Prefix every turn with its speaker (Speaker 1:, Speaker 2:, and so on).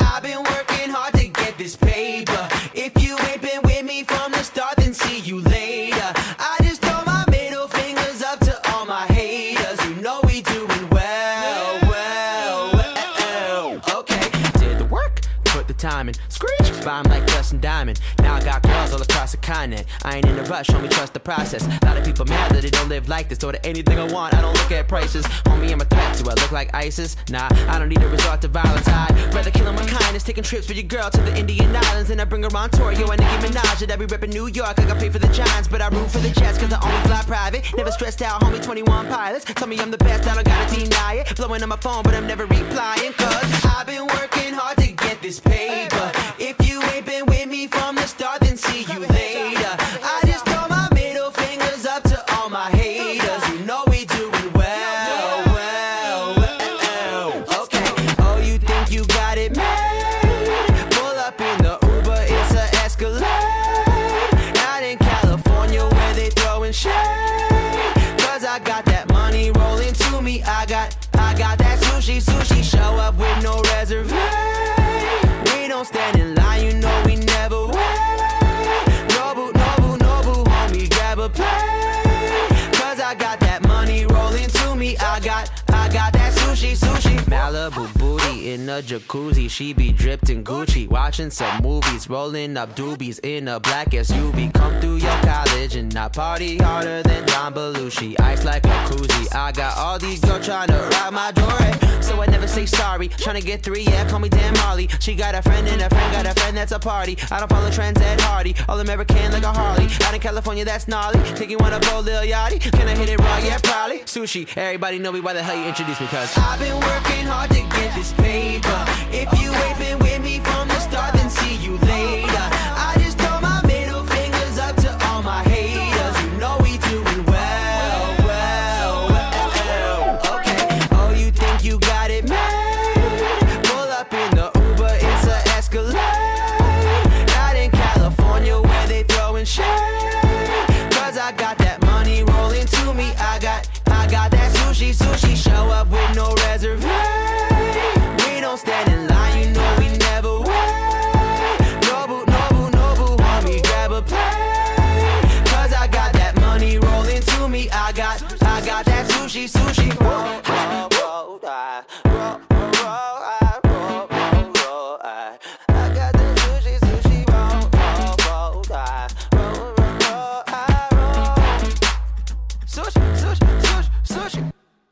Speaker 1: I've been working hard to get this paper. If you ain't been with me from the start, then see you later. I just throw my middle fingers up to all my haters. You know we doing well. Okay, did the work, put the time in. Screech, bomb like Justin Diamond. Now I got girls all across the continent. I ain't in a rush, homie, trust the process. A lot of people mad that they don't live like this. Order anything I want, I don't look at prices. Homie, I'm a threat. Do I look like ISIS? Nah, I don't need to resort to violence. I'd rather kill 'em with kindness. Taking trips with your girl to the Indian Islands, and I bring her on tour. Yo, and Nicki Minaj, and I be reppin' New York. I got paid for the Giants, but I root for the Jets, cause I only fly private. Never stressed out, homie, 21 pilots. Tell me I'm the best, I don't gotta deny it. Blowing on my phone, but I'm never replying, cause I've been working hard to get this paper. If you ain't been with me from the start, then see you later. I just throw my middle fingers up to all my haters. You know we doing well. Okay, oh, you think you got it made? Pull up in the Uber, it's a Escalade. Out in California where they throwing shade, cause I got that money rolling to me. I got that sushi, show up with no reservation. We don't stand in line, you know we never wait. Nobu, homie, grab a plate, cause I got that money rolling to me. I got that sushi. Malibu booty in a jacuzzi, she be dripped in Gucci. Watching some movies, rolling up doobies in a black SUV. Come through your college and I party harder than John Belushi. Ice like a koozie, I got all these girls trying to ride my jewelry, so I never say sorry. Tryna get 3, yeah, call me Dan Marley. She got a friend and a friend got a friend that's a party. I don't follow trends at Hardy, all American like a Harley. Out in California, that's gnarly. Think you wanna bowl Lil Yachty? Can I hit it raw? Yeah, probably. Sushi, everybody know me, why the hell you introduce me? Cause I've been working hard to get this paper. If you ain't been with me from the start, then see you later. I just throw my middle fingers up to all my haters. You know we doing well. Okay, oh, you think you got it made? Pull up in the Uber, it's a Escalade. Out in California where they throwing shade, cause I got that money rolling to me. I got that sushi, show up with no reservation. We don't stand in line, you know we never wait. Nobu, homie, grab a plate, cause I got that money rolling to me. I got that sushi.